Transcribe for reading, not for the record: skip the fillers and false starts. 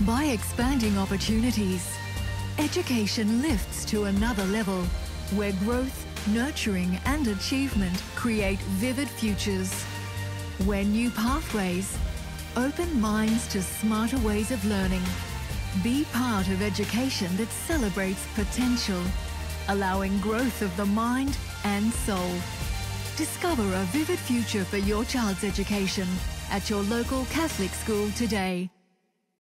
By expanding opportunities, education lifts to another level, where growth, nurturing and achievement create vivid futures. Where new pathways open minds to smarter ways of learning. Be part of education that celebrates potential, allowing growth of the mind and soul. Discover a vivid future for your child's education at your local Catholic school today.